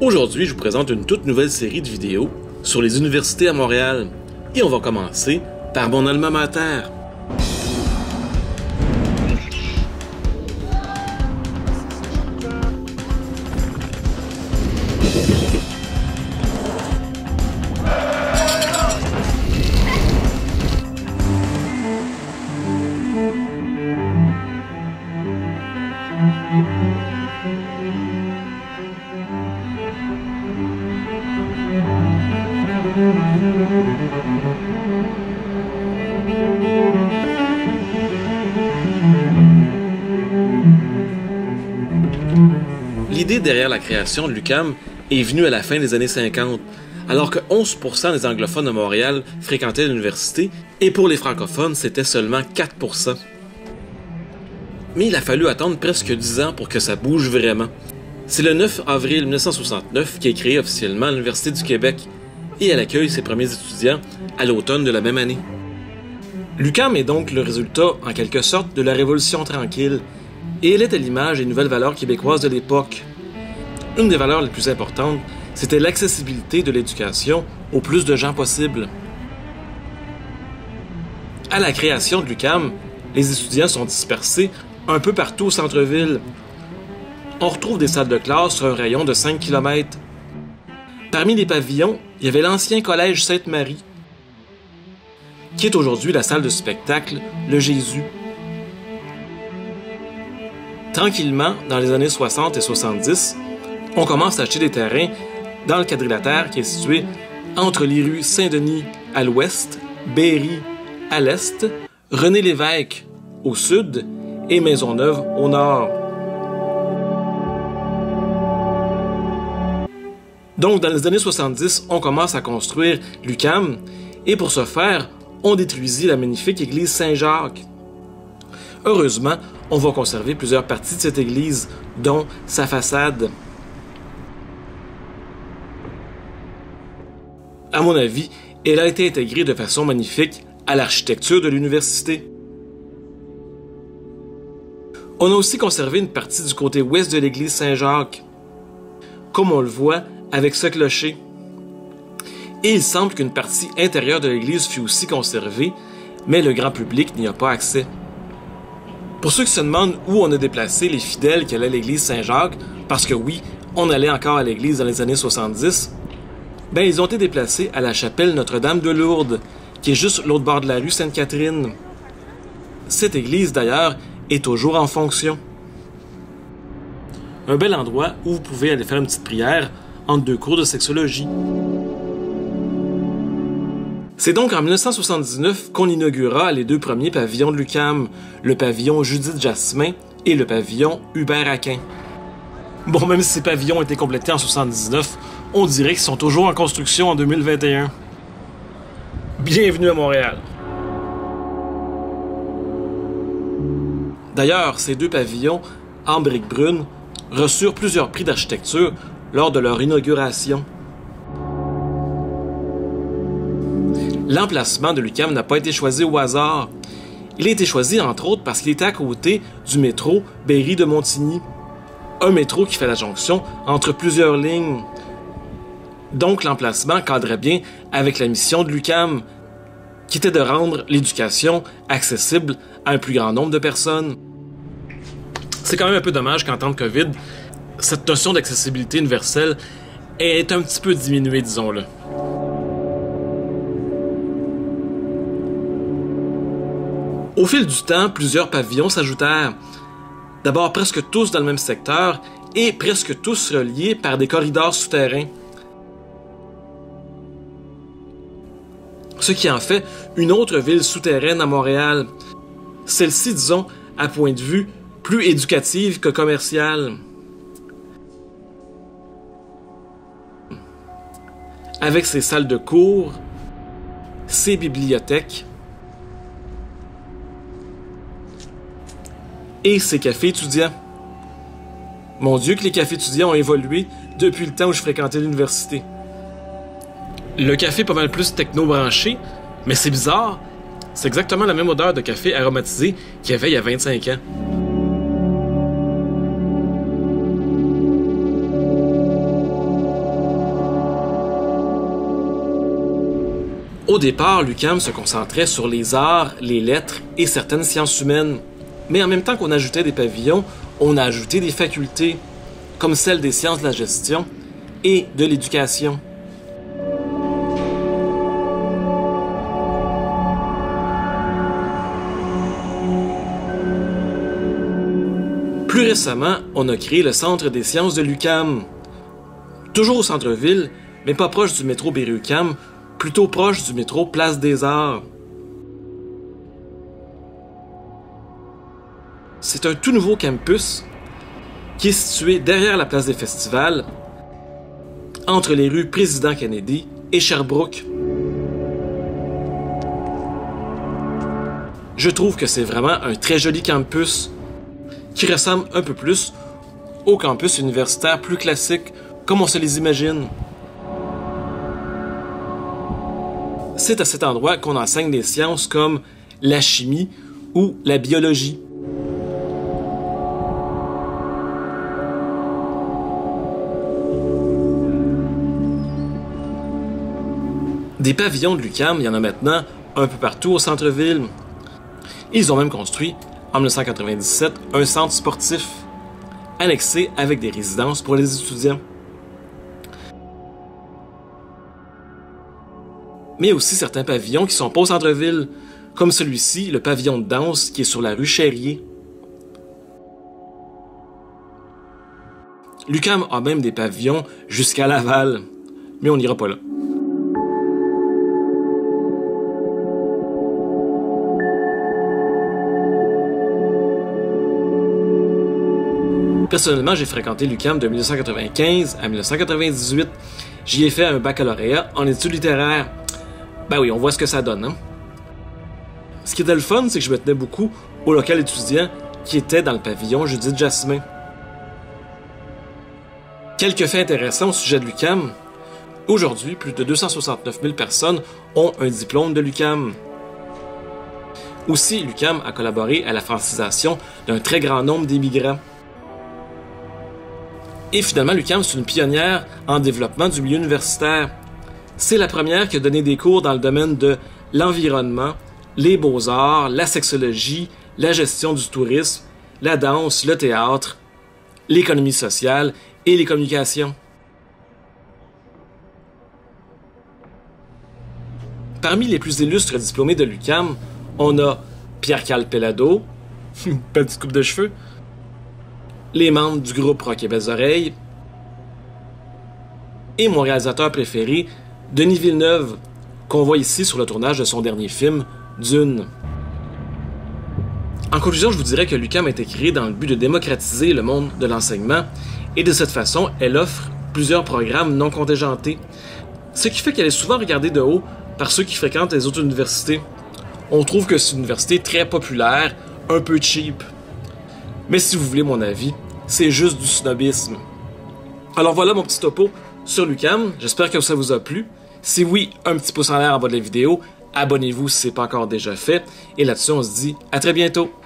Aujourd'hui, je vous présente une toute nouvelle série de vidéos sur les universités à Montréal. Et on va commencer par mon alma mater. L'idée derrière la création de l'UQAM est venue à la fin des années 50, alors que 11% des anglophones de Montréal fréquentaient l'université, et pour les francophones, c'était seulement 4%. Mais il a fallu attendre presque 10 ans pour que ça bouge vraiment. C'est le 9 avril 1969 qui est créée officiellement l'Université du Québec, et elle accueille ses premiers étudiants à l'automne de la même année. L'UQAM est donc le résultat, en quelque sorte, de la Révolution tranquille, et elle est à l'image des nouvelles valeurs québécoises de l'époque. Une des valeurs les plus importantes, c'était l'accessibilité de l'éducation au plus de gens possible. À la création de l'UQAM, les étudiants sont dispersés un peu partout au centre-ville. On retrouve des salles de classe sur un rayon de 5 km. Parmi les pavillons, il y avait l'ancien collège Sainte-Marie, qui est aujourd'hui la salle de spectacle Le Jésus. Tranquillement, dans les années 60 et 70, on commence à acheter des terrains dans le quadrilatère qui est situé entre les rues Saint-Denis à l'ouest, Berry à l'est, René-Lévesque au sud et Maisonneuve au nord. Donc, dans les années 70, on commence à construire l'UQAM et pour ce faire, on détruisit la magnifique église Saint-Jacques. Heureusement, on va conserver plusieurs parties de cette église, dont sa façade. À mon avis, elle a été intégrée de façon magnifique à l'architecture de l'université. On a aussi conservé une partie du côté ouest de l'église Saint-Jacques, comme on le voit avec ce clocher. Et il semble qu'une partie intérieure de l'église fut aussi conservée, mais le grand public n'y a pas accès. Pour ceux qui se demandent où on a déplacé les fidèles qui allaient à l'église Saint-Jacques, parce que oui, on allait encore à l'église dans les années 70, ben ils ont été déplacés à la chapelle Notre-Dame de Lourdes, qui est juste l'autre bord de la rue Sainte-Catherine. Cette église, d'ailleurs, est toujours en fonction. Un bel endroit où vous pouvez aller faire une petite prière entre deux cours de sexologie. C'est donc en 1979 qu'on inaugura les deux premiers pavillons de l'UQAM, le pavillon Judith Jasmin et le pavillon Hubert Aquin. Bon, même si ces pavillons ont été complétés en 1979, on dirait qu'ils sont toujours en construction en 2021. Bienvenue à Montréal! D'ailleurs, ces deux pavillons, en briques brunes, reçurent plusieurs prix d'architecture lors de leur inauguration. L'emplacement de l'UQAM n'a pas été choisi au hasard. Il a été choisi entre autres parce qu'il était à côté du métro Berry de Montigny, un métro qui fait la jonction entre plusieurs lignes. Donc l'emplacement cadrait bien avec la mission de l'UQAM, qui était de rendre l'éducation accessible à un plus grand nombre de personnes. C'est quand même un peu dommage qu'en temps de COVID, cette notion d'accessibilité universelle est un petit peu diminuée, disons-le. Au fil du temps, plusieurs pavillons s'ajoutèrent. D'abord presque tous dans le même secteur et presque tous reliés par des corridors souterrains. Ce qui en fait une autre ville souterraine à Montréal. Celle-ci, disons, à point de vue, plus éducative que commerciale. Avec ses salles de cours, ses bibliothèques, et ses cafés étudiants. Mon Dieu que les cafés étudiants ont évolué depuis le temps où je fréquentais l'université. Le café est pas mal plus techno-branché, mais c'est bizarre, c'est exactement la même odeur de café aromatisé qu'il y avait il y a 25 ans. Au départ, l'UQAM se concentrait sur les arts, les lettres et certaines sciences humaines. Mais en même temps qu'on ajoutait des pavillons, on a ajouté des facultés, comme celle des sciences de la gestion et de l'éducation. Plus récemment, on a créé le Centre des sciences de l'UQAM. Toujours au centre-ville, mais pas proche du métro Berry-UQAM, plutôt proche du métro Place des Arts. C'est un tout nouveau campus qui est situé derrière la place des festivals, entre les rues Président Kennedy et Sherbrooke. Je trouve que c'est vraiment un très joli campus qui ressemble un peu plus au campus universitaire plus classique, comme on se les imagine. C'est à cet endroit qu'on enseigne des sciences comme la chimie ou la biologie. Des pavillons de l'UQAM, il y en a maintenant un peu partout au centre-ville. Ils ont même construit, en 1997, un centre sportif annexé avec des résidences pour les étudiants. Mais aussi certains pavillons qui sont pas au centre-ville, comme celui-ci, le pavillon de danse qui est sur la rue Chérier. L'UQAM a même des pavillons jusqu'à Laval, mais on n'ira pas là. Personnellement, j'ai fréquenté l'UQAM de 1995 à 1998. J'y ai fait un baccalauréat en études littéraires. Ben oui, on voit ce que ça donne, hein? Ce qui était le fun, c'est que je me tenais beaucoup au local étudiant qui était dans le pavillon Judith Jasmin. Quelques faits intéressants au sujet de l'UQAM. Aujourd'hui, plus de 269 000 personnes ont un diplôme de l'UQAM. Aussi, l'UQAM a collaboré à la francisation d'un très grand nombre d'immigrants. Et finalement, l'UQAM, c'est une pionnière en développement du milieu universitaire. C'est la première qui a donné des cours dans le domaine de l'environnement, les beaux-arts, la sexologie, la gestion du tourisme, la danse, le théâtre, l'économie sociale et les communications. Parmi les plus illustres diplômés de l'UQAM, on a Pierre-Carl Péladeau, petite coupe de cheveux, les membres du groupe Rock et Belles Oreilles, et mon réalisateur préféré, Denis Villeneuve, qu'on voit ici sur le tournage de son dernier film, Dune. En conclusion, je vous dirais que l'UQAM a été créée dans le but de démocratiser le monde de l'enseignement, et de cette façon, elle offre plusieurs programmes non contingentés, ce qui fait qu'elle est souvent regardée de haut par ceux qui fréquentent les autres universités. On trouve que c'est une université très populaire, un peu cheap. Mais si vous voulez mon avis, c'est juste du snobisme. Alors voilà mon petit topo sur l'UQAM, j'espère que ça vous a plu. Si oui, un petit pouce en l'air en bas de la vidéo, abonnez-vous si ce n'est pas encore déjà fait, et là-dessus on se dit à très bientôt.